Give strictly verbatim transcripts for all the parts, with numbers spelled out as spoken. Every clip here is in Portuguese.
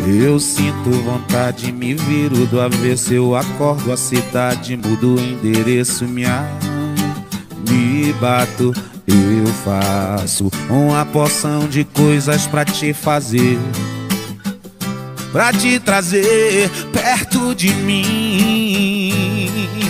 Eu sinto vontade, me viro do avesso. Eu acordo a cidade, mudo o endereço. Me, me bato, eu faço uma porção de coisas pra te fazer, pra te trazer perto de mim.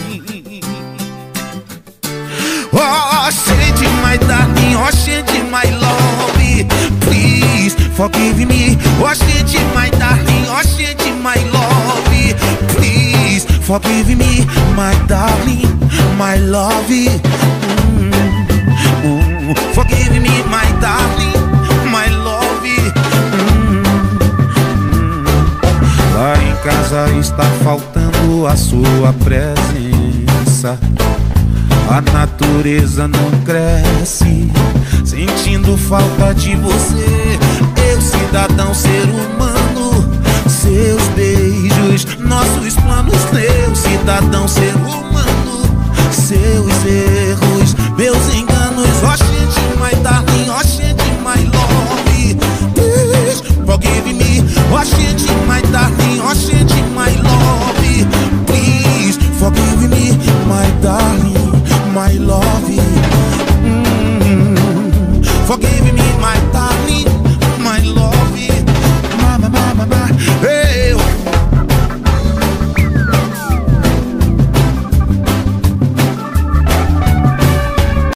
Oh, shade my darling, oh shade my love, please forgive me. Oh shade my darling, oh shade my love, please forgive me, my darling, my love. mm, mm, Forgive me, my darling, my love. mm, mm. Lá em casa está faltando a sua presença. A natureza não cresce, sentindo falta de você. Eu, cidadão, ser humano, seus beijos, nossos planos. Eu, cidadão, ser